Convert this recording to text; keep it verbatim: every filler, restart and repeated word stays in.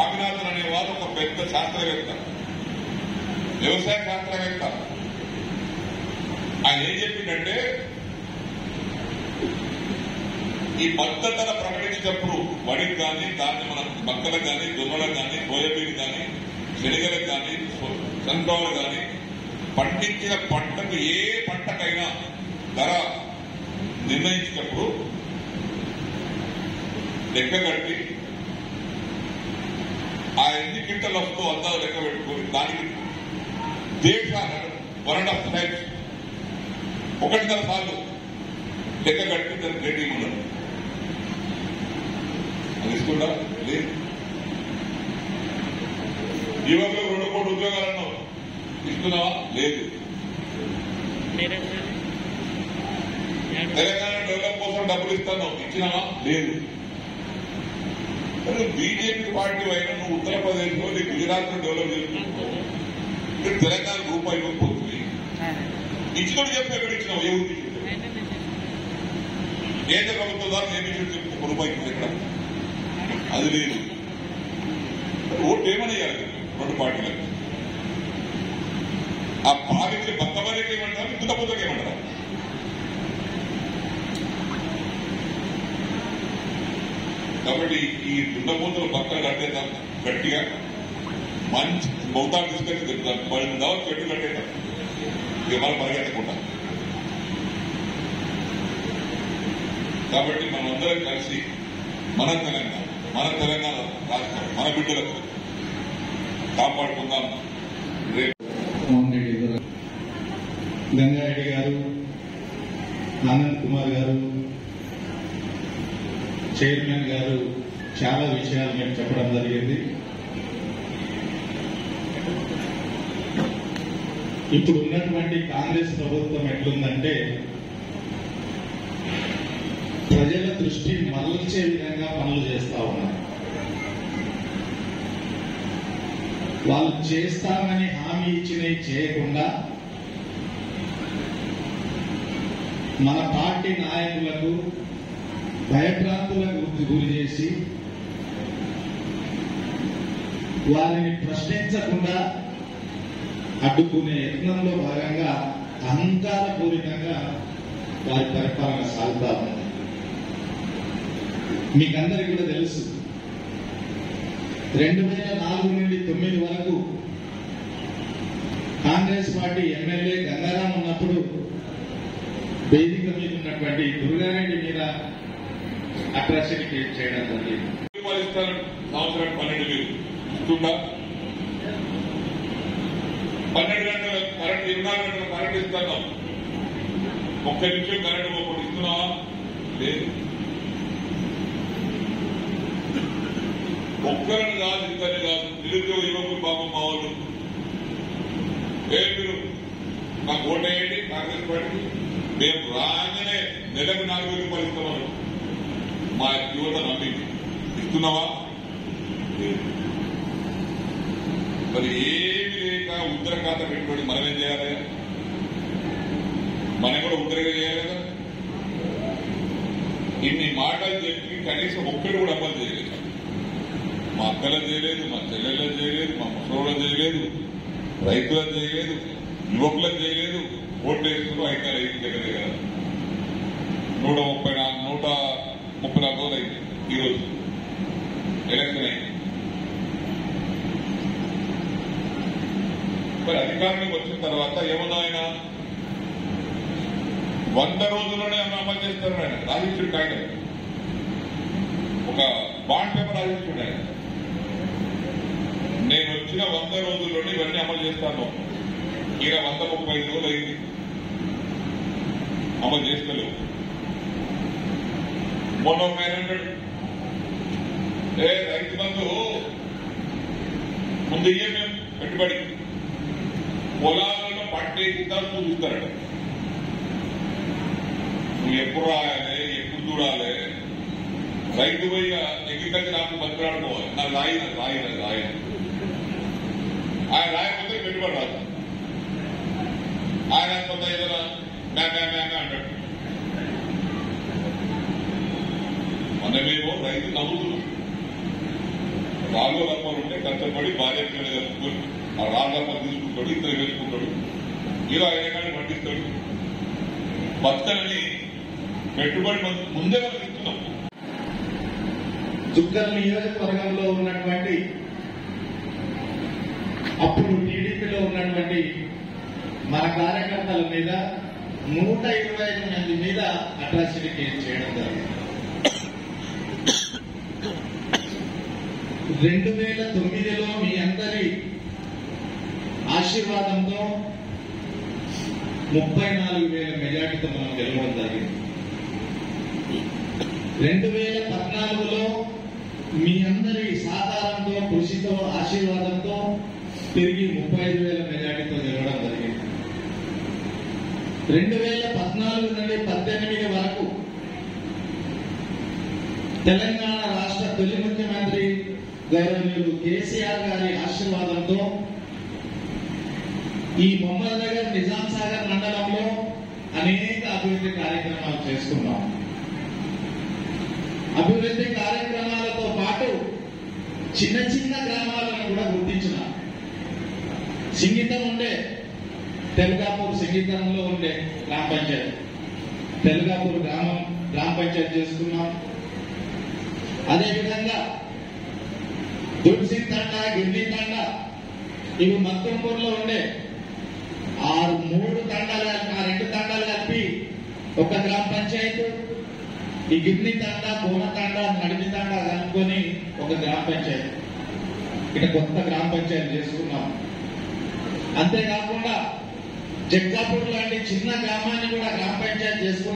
స్వామినాథన్ అనేవారు ఒక పెద్ద శాస్త్రవేత్త, వ్యవసాయ శాస్త్రవేత్త. ఆయన ఏం చెప్పిందంటే ఈ మద్దతు ధర ప్రకటించినప్పుడు వడికి కానీ దాన్ని మన మక్కలకు కానీ దుమ్మలకు కానీ సోయాబీన్ కానీ శనగలకు కానీ సన్ఫ్లవర్ కానీ పండించిన పంటకు ఏ పంటకైనా ధర నిర్ణయించినప్పుడు లెక్క కట్టి ఆ ఎన్ని క్వింటల్ వస్తుందో అంతా లెక్క పెట్టుకొని దానికి దేశ వన్ అండ్ హాఫ్ టైమ్స్ ఒకటిన్నర సార్లు లెక్క కట్టి దానికి రేటింగ్ ఉండదు. అది ఇస్తుందా? లేదు. యువకులకు రెండు కోట్ల ఉద్యోగాలు అన్నావు, ఇస్తున్నావా? లేదు. తెలంగాణ డెవలప్ కోసం డబ్బులు ఇస్తాను, ఇచ్చినావా? లేదు. బీజేపీ పార్టీ అయినా నువ్వు ఉత్తరప్రదేశ్ లో గుజరాత్ లో డెవలప్ చేసుకుంటున్నావు, తెలంగాణ రూపాయి ఇవ్వకపోతుంది. ఇచ్చినట్టు చెప్పి ఎక్కడ ఇచ్చినావు? ఏ ఊరికి? కేంద్ర ప్రభుత్వం ద్వారా ఏమి చెప్పి ఒక రూపాయి ఇక్కడ అది లేదు. ఓటు ఏమని ఇవ్వాలి రెండు పార్టీలకు? ఆ పార్టీకి బద్దబరికి ఏమంటారు, దున్నపోతకి ఏమంటారు? కాబట్టి ఈ దున్నపోతలు పక్కన కట్టేద్దాం గట్టిగా, మంచి మౌతాలు తీసుకొచ్చి చెప్తాను, పది దావా చెట్టు కట్టేద్దాం, ఇక మనం పరిగెత్తకుండా. కాబట్టి మనమందరం కలిసి మన తెలంగాణ మన తెలంగాణ రాష్ట్రం మన బిడ్డలకు కాపాడుకుందాం. మోహన్ రెడ్డి గారు, గంగారెడ్డి గారు, ఆనంద్ కుమార్ గారు, చైర్మన్ గారు చాలా విషయాలు మేము చెప్పడం జరిగింది. ఇప్పుడు ఉన్నటువంటి కాంగ్రెస్ ప్రభుత్వం ఎట్లుందంటే ప్రజల దృష్టి మరల్చే విధంగా పనులు చేస్తా ఉన్నారు. వాళ్ళు చేస్తామని హామీ ఇచ్చినవి చేయకుండా మన పార్టీ నాయకులకు భయభ్రాంతులకు గురి చేసి వారిని ప్రశ్నించకుండా అడ్డుకునే యత్నంలో భాగంగా అహంకారపూరితంగా వారి పరిపాలన సాగుతా ఉంది. మీకందరికీ కూడా తెలుసు, రెండు వేల నాలుగు నుండి తొమ్మిది వరకు కాంగ్రెస్ పార్టీ ఎమ్మెల్యే గంగారాం ఉన్నప్పుడు వేదిక మీద ఉన్నటువంటి దుర్గారెడ్డి మీద అట్రాసిటీ కేసు చేయడం జరిగింది. సంవత్సరానికి పన్నెండు వేలు ఇస్తుందా? పన్నెండు గంటల కరెంట్, ఇరవై నాలుగు గంటల కరెంట్ ఇస్తాను, ఒక్క నిమిషం కరెంట్ పోకుండా ఇస్తున్నావా? లేదు. ఒక్కరిని కాదు, ఇద్దరిని కాదు, నిరుద్యోగ యువకులు పాపం మా వాళ్ళు ఏ మీరు మాకు ఓటేయండి కాంగ్రెస్ పార్టీ, మేము రాగానే నెలకు నాలుగు వేలు రూపాయలు ఇస్తున్నాము, మా యువత నమ్మింది. ఇస్తున్నావా? మరి ఏమి లేక ఉత్తర ఖాతా పెట్టుబడి మనం ఏం చేయాలి? మనం కూడా ఉత్తరగా చేయాలి కదా. ఇన్ని మాటలు చెప్పి కనీసం ఒక్కడు కూడా అమలు చేయలేదు. మా అక్కలను చేయలేదు, మా చెల్లెళ్ళని చేయలేదు, మా ముసలోళ్ళని చేయలేదు, రైతులను చేయలేదు, యువకులను చేయలేదు. ఓట్లు వేసుకుని అయితే రైతు దగ్గరే కదా నూట ముప్పై నాలుగు నూట ముప్పై నాలుగు రోజులు అయింది. ఈరోజు ఎలక్షన్ అయింది. మరి అధికారంలోకి వచ్చిన తర్వాత ఏమన్నా ఆయన వంద రోజుల్లోనే అమలు చేస్తారు. ఆయన రాజేశ్వరుడు కాగితం ఒక బాండ్ పేపర్ రాజేశ్వరుడు ఆయన, నేను వచ్చిన వంద రోజుల్లోనే ఇవన్నీ అమలు చేస్తాను. ఈయన వంద ముప్పై ఐదు రోజులు అయింది, అమలు చేసుకోలేవు. మొన్న ఒక ఆయన అంటాడు, ఏ రైతు బంధు ముందు ఇయ్యం మేము పెట్టుబడి, పొలాలలో పట్టేసిందా చూపిస్తారట. నువ్వు ఎప్పుడు రాయాలి, ఎప్పుడు చూడాలి? రైతు పోయి ఎగ్గిద్దరికి నాకు బతిలాడుకోవాలి, నాకు రాయి నాకు రాయి నాకు రాయి ఆయన రాయకపోతే పెట్టుబడి రాదు. ఆయన కొంత ఏదైనా మ్యామే మ్యామే అంటాడు. మనమేమో రైతు నవ్వుతున్నాం, రాళ్ళు రప్పలు ఉంటే కష్టపడి భార్య పిల్లలు కలుపుకొని ఆ రాళ్ళ రప్పలు తీసుకుంటాడు, ఇద్దరు కలుపుకుంటాడు, ఇలా అయినా కానీ పండిస్తాడు. బతకలని పెట్టుబడి ముందే మనం ఇస్తున్నాం. చుక్కల నియోజకవర్గంలో ఉన్నటువంటి అప్పుడు టీడీపీలో ఉన్నటువంటి మన కార్యకర్తల మీద నూట ఇరవై ఐదు మంది మీద అట్రాసిటీ కేసు చేయడం జరిగింది. రెండు వేల తొమ్మిదిలో మీ అందరి ఆశీర్వాదంతో ముప్పై నాలుగు వేల మెజార్టీతో మనం గెలవడం జరిగింది. రెండు వేల పద్నాలుగులో మీ అందరి సహకారంతో, కృషితో, ఆశీర్వాదంతో తిరిగి ముప్పై ఐదు వేల మెజార్టీతో గెలవడం జరిగింది. రెండు వేల పద్నాలుగు నుండి పద్దెనిమిది వరకు తెలంగాణ రాష్ట్ర తొలి ముఖ్యమంత్రి గౌరవనీయులు కేసీఆర్ గారి ఆశీర్వాదంతో ఈ మహమ్మద్ నగర్, నిజాం సాగర్ మండలంలో అనేక అభివృద్ధి కార్యక్రమాలు చేసుకున్నాం. అభివృద్ధి కార్యక్రమాలతో పాటు చిన్న చిన్న గ్రామాలను కూడా గుర్తించినాం. సింగితం ఉండే తెలుగాపూర్ సింగితంలో ఉండే గ్రామ పంచాయతీ, తెలుగాపూర్ గ్రామం గ్రామ పంచాయతీ చేసుకున్నాం. అదేవిధంగా దుర్సింగ్ తండా, గిర్నీ తండా, ఇవి మక్తంపూర్లో ఉండే ఆరు మూడు తండాలు కలిపి ఆ రెండు తండాలు కలిపి ఒక గ్రామ పంచాయతీ, ఈ గిర్నీ తండా, కోన తండా, నడిమి తండా కలుపుకొని ఒక గ్రామ పంచాయతీ, ఇక కొత్త గ్రామ పంచాయతీ చేసుకున్నాం. అంతేకాకుండా జగ్గాపూర్ లాంటి చిన్న గ్రామాన్ని కూడా గ్రామ పంచాయతీ చేసుకున్నాం.